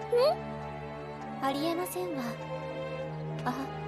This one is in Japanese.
ありえませんわ。あ、